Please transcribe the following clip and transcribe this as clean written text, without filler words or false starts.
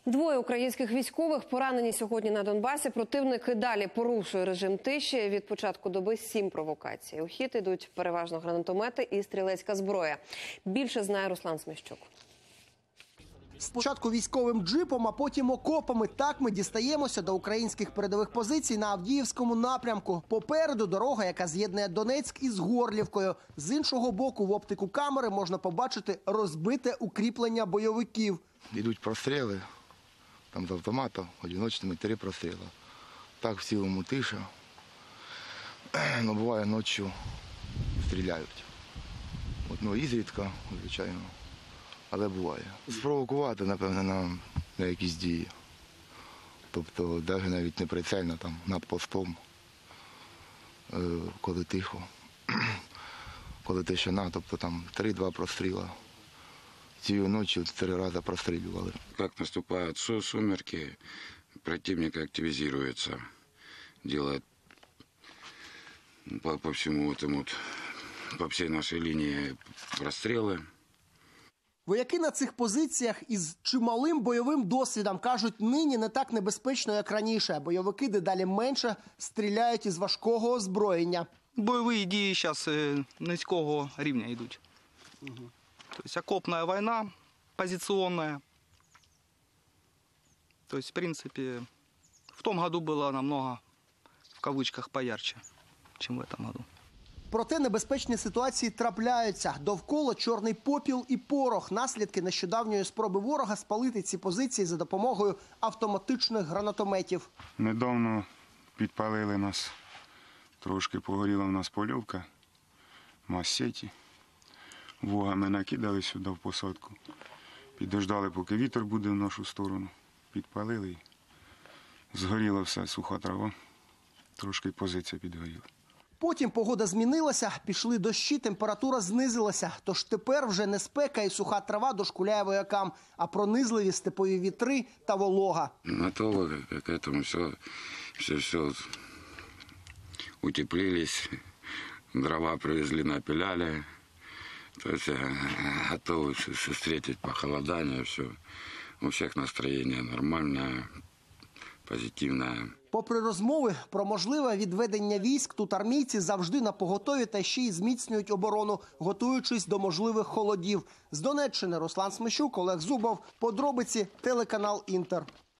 Двоє українських військових поранені сьогодні на Донбасі. Противник і далі порушує режим тиші. Від початку доби 7 провокацій. У хід ідуть переважно гранатомети і стрілецька зброя. Більше знає Руслан Сміщук. Спочатку військовим джипом, а потім окопами. Так ми дістаємося до українських передових позицій на Авдіївському напрямку. Попереду дорога, яка з'єднує Донецьк із Горлівкою. З іншого боку в оптику камери можна побачити розбите укріплення бойовиків. Йдуть простріли, там з автомата, одиночними 3 простріли. Так в цілому тиша, але буває ночі стріляють. Ізрідка, звичайно. Але буває. Спровокувати, напевно, на якісь дії. Тобто, навіть не прицельно, там, над постом, коли тихо, коли тишина, тобто там 3-2 простріла. Цієї ночі 3 рази прострілювали. Як наступають сумерки, противник активізується, робить по всьому этому, по всій нашій лінії простріли. Вояки на цих позиціях із чималим бойовим досвідом кажуть, нині не так небезпечно, як раніше. Бойовики дедалі менше стріляють із важкого озброєння. Бойові дії зараз низького рівня йдуть. Тобто окопна війна, позиційна. Тобто, в принципі, в тому году було намного, в кавичках, поярче, ніж в цьому году. Проте небезпечні ситуації трапляються. Довкола чорний попіл і порох. Наслідки нещодавньої спроби ворога спалити ці позиції за допомогою автоматичних гранатометів. Недавно підпалили нас, трошки погоріла в нас польовка, мас-сеті. Вогами накидали сюди в посадку. Підождали, поки вітер буде в нашу сторону. Підпалили і згоріла все, суха трава. Трошки позиція підгоріла. Потім погода змінилася, пішли дощі, температура знизилася. Тож тепер вже не спека і суха трава дошкуляє воякам, а пронизливі степові вітри та волога. Готовы к этому, все утеплились, дрова привезли, напиляли. То есть готовы встретить похолодание, все. У всех настроение нормальное, позитивное. Попри розмови про можливе відведення військ, тут армійці завжди напоготові та ще й зміцнюють оборону, готуючись до можливих холодів. З Донеччини Руслан Сміщук, Олег Зубов. Подробиці, телеканал «Інтер».